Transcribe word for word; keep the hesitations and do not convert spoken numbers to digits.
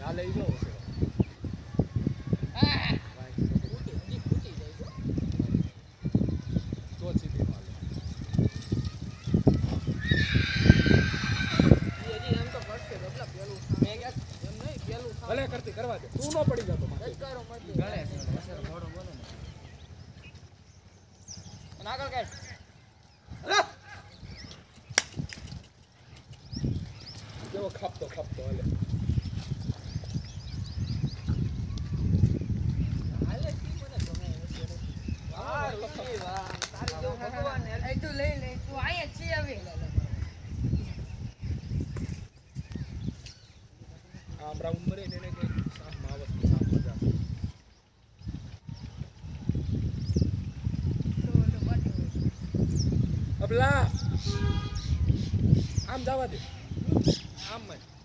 આ લઈ જાઓ છે આ ફૂટી હજી ફૂટી જાય છે તો સીધી માલે હજી એમ તો કરશે બબલા પેલું મે એમ નહીં પેલું ભલે કરતી કરવા દે તું ન પડી જાતો માથે કરો મત ગળે અસર થોડો બોલો ને અને આગળ કાઢ જેવો ખાપતો ખાપતો હાલે હાલે કી મને ગમે વાહ ઋષિ વાહ તારી જો ભગવાન એ તું લઈ લે તું આયા છે હવે આમ રાઉન્ડ મરે ને એને કે સાફ માવસ સાફ મજા અબલા આમ જવા દે આમ મત